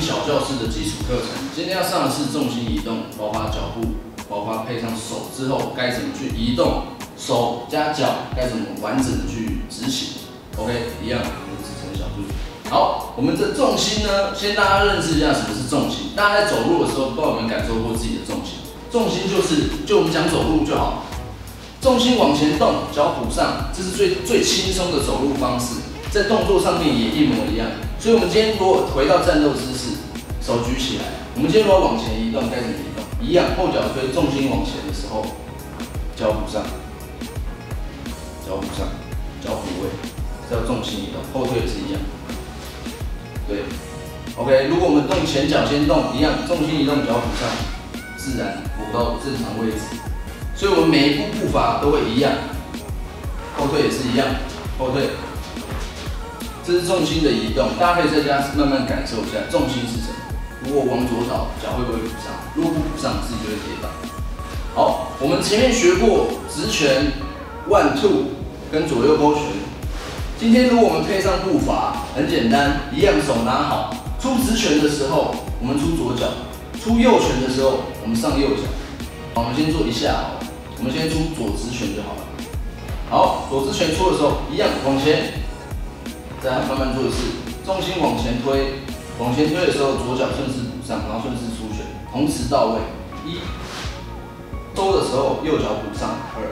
小教室的基础课程。今天要上的是重心移动，包括脚步，包括配上手之后该怎么去移动，手加脚该怎么完整的去执行。OK， 一样，我们只成小步。好，我们的重心呢，先大家认识一下什么是重心。大家在走路的时候，不知道有没有感受过自己的重心？重心就我们讲走路就好，重心往前动，脚蹼上，这是最轻松的走路方式。在动作上面也一模一样。所以，我们今天如果回到战斗姿势，手举起来，我们今天如果往前移动，该怎么移动？一样，后脚推，重心往前的时候，脚蹼上，脚蹼上，脚蹼位，这叫重心移动。后退也是一样。对 ，OK。如果我们动前脚先动，一样，重心移动，脚蹼上，自然蹼到正常位置。所以，我们每一步步伐都会一样。后退也是一样，后退。这是重心的移动，大家可以在家慢慢感受一下重心是什么。如果往左倒，脚会不会补上？如果不补上，自己就会跌倒。好，我们前面学过直拳、1 2跟左右勾拳。今天如果我们配上步伐，很简单，一样手拿好。出直拳的时候，我们出左脚；出右拳的时候，我们上右脚。好，我们先做一下好了，我们先出左直拳就好了。好，左直拳出的时候，一样往前。再慢慢做一次，重心往前推，往前推的时候，左脚顺势补上，然后顺势出拳，同时到位。1，收的时候右脚补上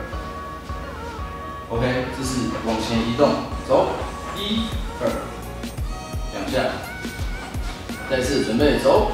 2。OK， 这是往前移动，走1、2，2下，再次准备走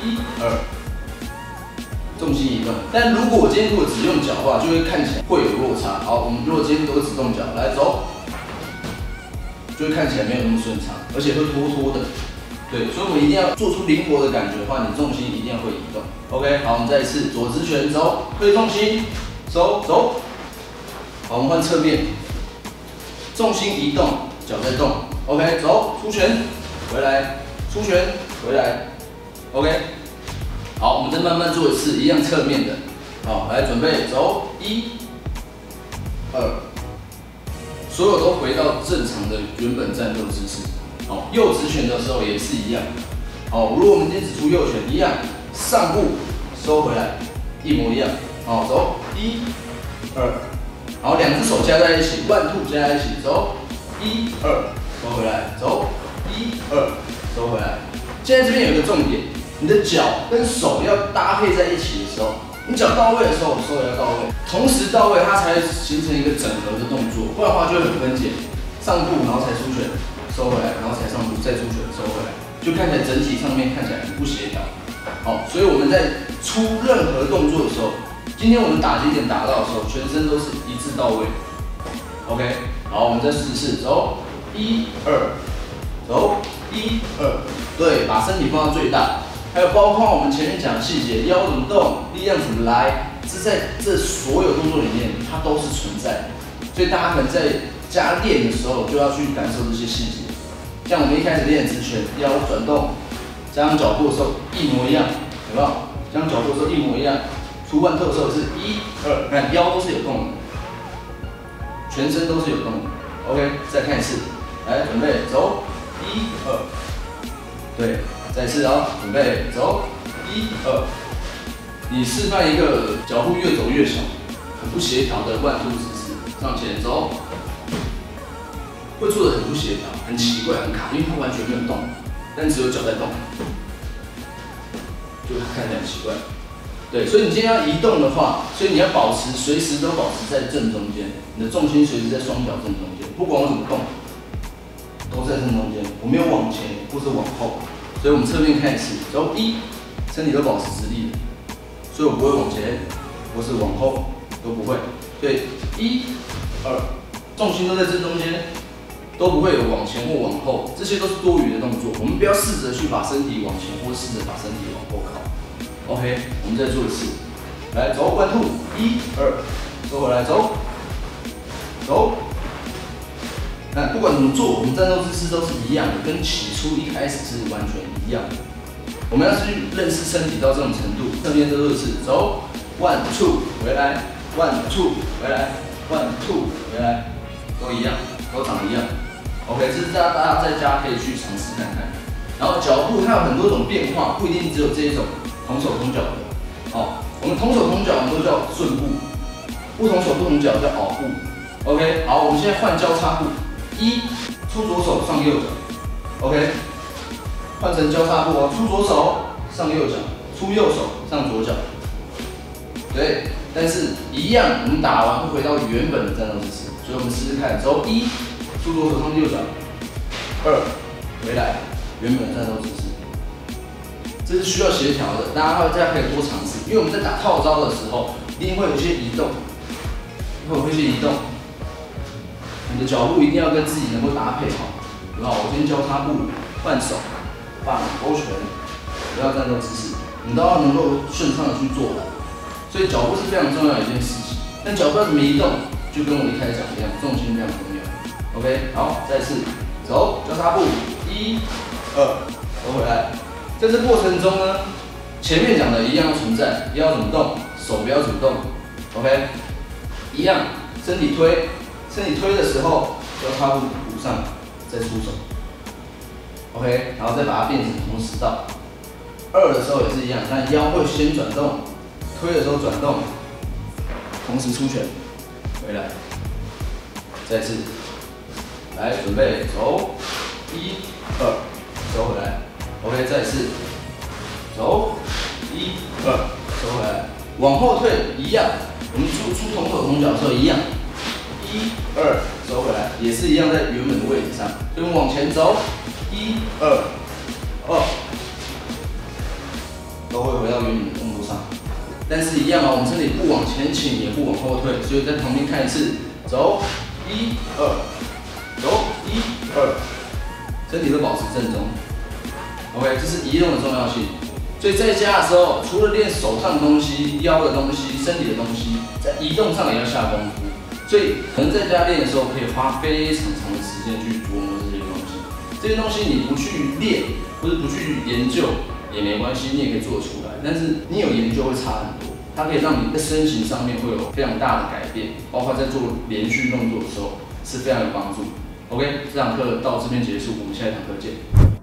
1、2，重心移动。但如果我今天只用脚的话，就会看起来会有落差。好，我们如果今天都只动脚，来走。就会看起来没有那么顺畅，而且会拖拖的。对，所以我们一定要做出灵活的感觉的话，你重心一定要会移动。OK， 好，我们再一次左直拳走，推重心，走。好，我们换侧面，重心移动，脚在动。OK， 走，出拳，回来，出拳，回来。OK， 好，我们再慢慢做一次，一样侧面的。好，来准备走，1、2。所有都回到正常的原本战斗姿势。好，右直拳的时候也是一样。好，如果我们今天只出右拳，一样上步收回来，一模一样。好，走1、2，好，两只手加在一起，1、2加在一起，走1、2，收回来，走1、2，收回来。现在这边有一个重点，你的脚跟手要搭配在一起的时候。你脚到位的时候，手也要到位，同时到位，它才会形成一个整合的动作，不然的话就会很分解。上步然后才出拳，收回来，然后才上步再出拳，收回来，就看起来整体上面看起来很不协调。好，所以我们在出任何动作的时候，今天我们打击点打到的时候，全身都是一致到位。OK， 好，我们再试试，走1、2，走1、2，对，把身体放到最大。还有包括我们前面讲的细节，腰怎么动，力量怎么来，这在这所有动作里面，它都是存在的。所以大家可能在家练的时候，就要去感受这些细节。像我们一开始练直拳，腰转动，加上脚步的时候一模一样，有没有？加上脚步的时候一模一样。出1、2的时候是1、2，看腰都是有动的，全身都是有动的。OK， 再看一次，来准备走1、2，对。再次啊，准备走1、2。你示范一个脚步越走越小，很不协调的1、2姿势，上前走，会做的很不协调，很奇怪，很卡，因为它完全没有动，但只有脚在动，就看起来很奇怪。对，所以你今天要移动的话，所以你要随时都保持在正中间，你的重心随时在双脚正中间，不管我怎么动，都在正中间，我没有往前或是往后。所以我们侧面看一次，走1，身体都保持直立的，所以我不会往前或是往后，都不会。对，1、2，重心都在正中间，都不会有往前或往后，这些都是多余的动作。我们不要试着去把身体往前，或试着把身体往后靠。OK， 我们再做一次，来走1、2，1、2，收回来，走。那不管怎么做，我们战斗姿势都是一样的，跟起初一开始是完全一样的。我们要去认识身体到这种程度，侧面都是走1、2，回来1、2，回来1、2，回来，都一样，都长一样。OK， 这是大家在家可以去尝试看看。 然后脚步它有很多种变化，不一定只有这一种同手同脚的。哦，我们同手同脚都叫顺步，不同手不同脚叫拗步。OK， 好，我们现在换交叉步，出左手上右脚。OK， 换成交叉步哦，出左手上右脚，出右手上左脚。对，但是一样，我们打完会回到原本的战斗姿势，所以我们试试看，走出左手上右脚，2回来原本的战斗姿势。这是需要协调的，大家可以多尝试，因为我们在打套招的时候，一定会有一些移动，你的脚步一定要跟自己能够搭配好，对吧？我今天交叉步，换手，棒勾拳，不要战斗姿势，你都要能够顺畅的去做的。所以脚步是非常重要的一件事情。但脚步要怎么移动，就跟我一开始讲一样，重心非常重要。OK， 好，再次走交叉步，1、2，走回来。在这过程中呢，前面讲的一样要存在，腰怎么动，手不要主动。OK， 一样，身体推的时候，交叉步补上，再出手。OK， 然后再把它变成同时到。2的时候也是一样，那腰会先转动，推的时候转动，同时出拳，回来，再次，来准备走，1、2，收回来。OK， 再次，走，1、2，收回来，往后退一样，我们出同手同脚的时候一样，1、2，收回来，也是一样在原本的位置上，所以我们往前走，1、2，都会回到原本的动作上，但是一样啊，我们身体不往前倾，也不往后退，所以在旁边看一次，走，1、2，走，1、2，身体都保持正中。OK， 这是移动的重要性。所以在家的时候，除了练手上的东西、腰的东西、身体的东西，在移动上也要下功夫。所以可能在家练的时候，可以花非常长的时间去琢磨这些东西。这些东西你不去练，或者不去研究也没关系，你也可以做出来。但是你有研究会差很多，它可以让你在身形上面会有非常大的改变，包括在做连续动作的时候是非常有帮助。OK， 这堂课到这边结束，我们下一堂课见。